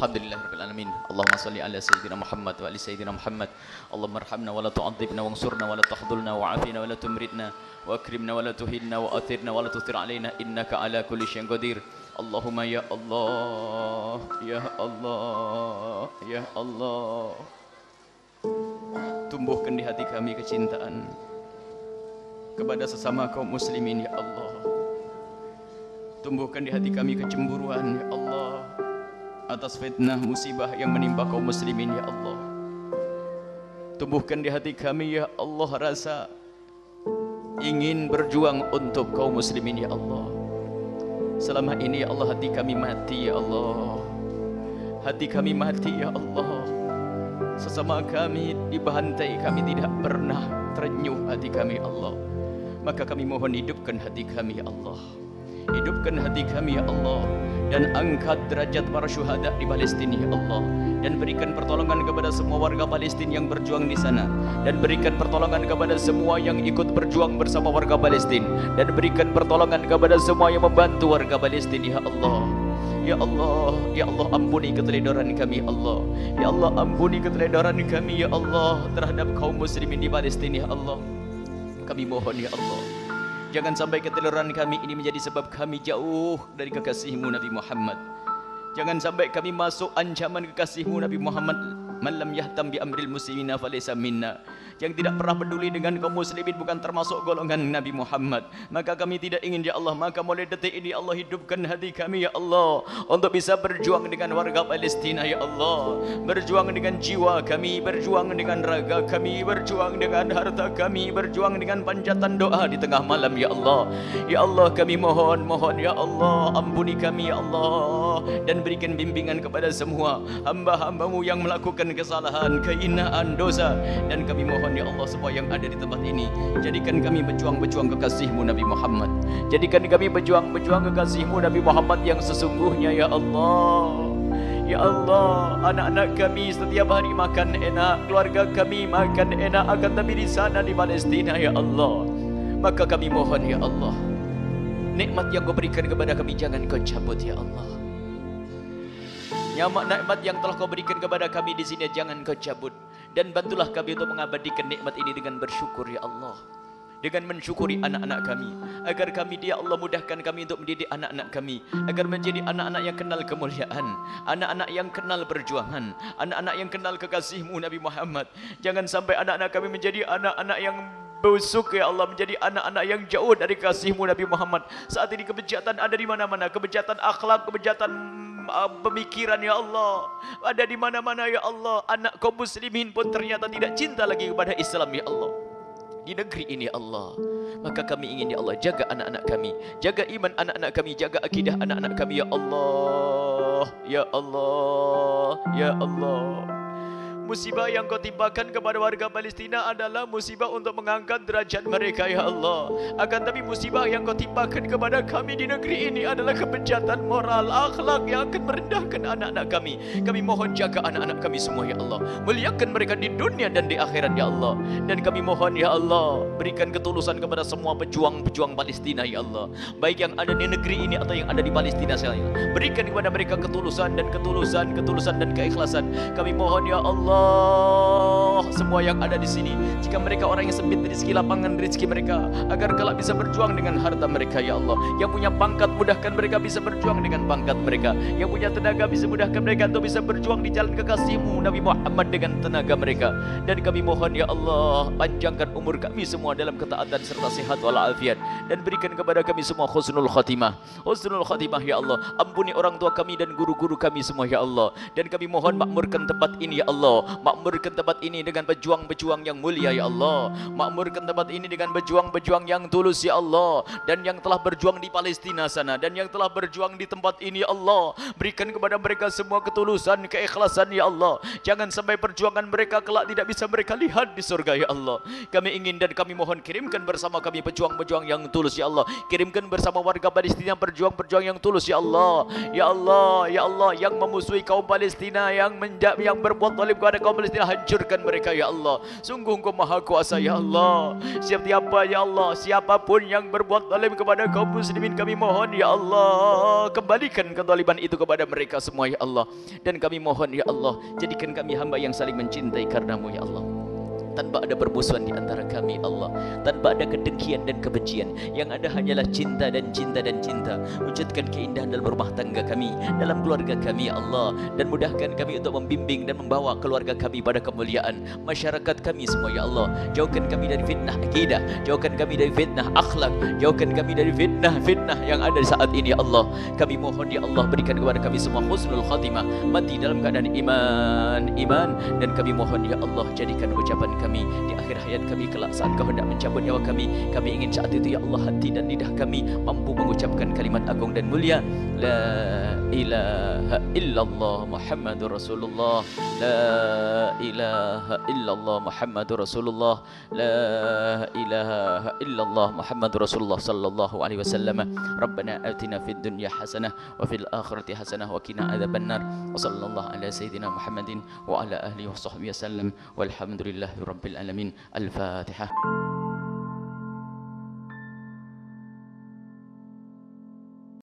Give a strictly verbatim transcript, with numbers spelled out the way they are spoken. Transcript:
Alhamdulillahirabbil alamin. Allahumma shalli ala sayyidina Muhammad wa ali sayyidina Muhammad. Allahumma arhamna wa la tu'adzibna wansurna wa la tahdhulna wa afina wa la tumritna wa akrimna wa la tuhinna wa athirna wa la tuthir alaina innaka ala kulli syai'in qadir. Allahumma ya Allah, ya Allah, ya Allah. Tumbuhkan di hati kami kecintaan kepada sesama kaum muslimin ya Allah. Tumbuhkan di hati kami kecemburuan ya Allah atas fitnah musibah yang menimpa kaum muslimin ya Allah. Tumbuhkan di hati kami ya Allah rasa ingin berjuang untuk kaum muslimin ya Allah. Selama ini ya Allah hati kami mati ya Allah. Hati kami mati ya Allah. Sesama kami dibantai, kami tidak pernah terenyuh hati kami ya Allah. Maka kami mohon hidupkan hati kami ya Allah. Hidupkan hati kami ya Allah, dan angkat derajat para syuhada di Palestina ya Allah, dan berikan pertolongan kepada semua warga Palestina yang berjuang di sana, dan berikan pertolongan kepada semua yang ikut berjuang bersama warga Palestina, dan berikan pertolongan kepada semua yang membantu warga Palestina ya Allah. Ya Allah, ya Allah ampuni keteledoran kami ya Allah. Ya Allah ampuni keteledoran kami ya Allah terhadap kaum muslimin di Palestina ya Allah. Kami mohon ya Allah, jangan sampai keteledoran kami ini menjadi sebab kami jauh dari kekasihmu Nabi Muhammad. Jangan sampai kami masuk ancaman kekasihmu Nabi Muhammad. Man lam yahtam bi amril muslimina falaysa minna. Yang tidak pernah peduli dengan kaum muslimin bukan termasuk golongan Nabi Muhammad. Maka kami tidak ingin ya Allah. Maka mulai detik ini Allah hidupkan hati kami ya Allah, untuk bisa berjuang dengan warga Palestina ya Allah. Berjuang dengan jiwa kami, berjuang dengan raga kami, berjuang dengan harta kami, berjuang dengan panjatan doa di tengah malam ya Allah. Ya Allah kami mohon, mohon ya Allah ampuni kami ya Allah, dan berikan bimbingan kepada semua hamba-hambamu yang melakukan kesalahan, kehinaan, dosa. Dan kami mohon ya Allah semua yang ada di tempat ini, jadikan kami berjuang-berjuang kekasihmu Nabi Muhammad. Jadikan kami berjuang-berjuang kekasihmu Nabi Muhammad yang sesungguhnya ya Allah. Ya Allah, anak-anak kami setiap hari makan enak, keluarga kami makan enak, akan tapi di sana di Palestina ya Allah. Maka kami mohon ya Allah, nikmat yang kau berikan kepada kami jangan kau cabut ya Allah. Nyamak nikmat yang telah kau berikan kepada kami di sini jangan kau cabut, dan bantulah kami untuk mengabadikan nikmat ini dengan bersyukur ya Allah, dengan mensyukuri anak-anak kami, agar kami dia Allah mudahkan kami untuk mendidik anak-anak kami agar menjadi anak-anak yang kenal kemuliaan, anak-anak yang kenal perjuangan, anak-anak yang kenal kekasihmu Nabi Muhammad. Jangan sampai anak-anak kami menjadi anak-anak yang busuk ya Allah, menjadi anak-anak yang jauh dari kasihmu Nabi Muhammad. Saat ini kebejatan ada di mana-mana, kebejatan akhlak, kebejatan pemikiran ya Allah ada di mana-mana ya Allah. Anak kaum muslimin pun ternyata tidak cinta lagi kepada Islam ya Allah di negeri ini ya Allah. Maka kami ingin ya Allah jaga anak-anak kami, jaga iman anak-anak kami, jaga akidah anak-anak kami ya Allah. Ya Allah, ya Allah. Musibah yang kau timpakan kepada warga Palestina adalah musibah untuk mengangkat derajat mereka ya Allah. Akan tapi musibah yang kau timpakan kepada kami di negeri ini adalah kebejatan moral, akhlak yang akan merendahkan anak-anak kami. Kami mohon jaga anak-anak kami semua ya Allah, muliakan mereka di dunia dan di akhirat ya Allah. Dan kami mohon ya Allah berikan ketulusan kepada semua pejuang-pejuang Palestina ya Allah, baik yang ada di negeri ini atau yang ada di Palestina saya. Berikan kepada mereka ketulusan dan ketulusan, ketulusan dan keikhlasan. Kami mohon ya Allah, semua yang ada di sini, jika mereka orang yang sempit rezeki, lapangan rezeki mereka, agar kelak bisa berjuang dengan harta mereka ya Allah. Yang punya pangkat mudahkan mereka bisa berjuang dengan pangkat mereka, yang punya tenaga bisa mudahkan mereka untuk bisa berjuang di jalan kekasihmu Nabi Muhammad dengan tenaga mereka. Dan kami mohon ya Allah panjangkan umur kami semua dalam ketaatan serta sehat walafiat, dan berikan kepada kami semua husnul khatimah, husnul khatimah ya Allah. Ampuni orang tua kami dan guru-guru kami semua ya Allah. Dan kami mohon makmurkan tempat ini ya Allah, makmurkan tempat ini dengan pejuang-pejuang yang mulia ya Allah, makmurkan tempat ini dengan pejuang-pejuang yang tulus ya Allah, dan yang telah berjuang di Palestina sana, dan yang telah berjuang di tempat ini ya Allah. Berikan kepada mereka semua ketulusan, keikhlasan ya Allah. Jangan sampai perjuangan mereka kelak tidak bisa mereka lihat di surga ya Allah. Kami ingin dan kami mohon kirimkan bersama kami pejuang-pejuang yang tulus ya Allah. Kirimkan bersama warga Palestina perjuang-perjuang yang tulus ya Allah. Ya Allah, ya Allah, yang memusuhi kaum Palestina, yang menjak yang berbuat zalim kepada kepada kaum Palestina, hancurkan mereka ya Allah. Sungguh Engkau Maha Kuasa ya Allah. Siapa ya Allah, siapapun yang berbuat zalim kepada kaum muslimin, kami mohon ya Allah, kembalikan kezaliman itu kepada mereka semua ya Allah. Dan kami mohon ya Allah, jadikan kami hamba yang saling mencintai karenamu ya Allah, tanpa ada permusuhan di antara kami Allah, tanpa ada kedengkian dan kebencian. Yang ada hanyalah cinta dan cinta dan cinta. Wujudkan keindahan dalam rumah tangga kami, dalam keluarga kami ya Allah, dan mudahkan kami untuk membimbing dan membawa keluarga kami pada kemuliaan. Masyarakat kami semua ya Allah, jauhkan kami dari fitnah akidah, jauhkan kami dari fitnah akhlak, jauhkan kami dari fitnah-fitnah yang ada saat ini ya Allah. Kami mohon ya Allah, berikan kepada kami semua husnul khatimah, mati dalam keadaan iman iman. Dan kami mohon ya Allah, jadikan ucapan kami di akhir hayat kami kelak saat Kau hendak mencabut nyawa kami, kami ingin saat itu ya Allah, hati dan lidah kami mampu mengucapkan kalimat agung dan mulia, la ilaha illallah Muhammadur Rasulullah, la ilaha illallah Muhammadur Rasulullah, la ilaha illallah Muhammadur Rasulullah sallallahu alaihi wasallam. Rabbana atina fid dunya hasanah wa fil akhirati hasanah wa qina adzabannar. Wa sallallahu ala sayyidina Muhammadin wa ala alihi wa sahbihi wasallam. Walhamdulillahi rabbil alamin. Al-Fatihah.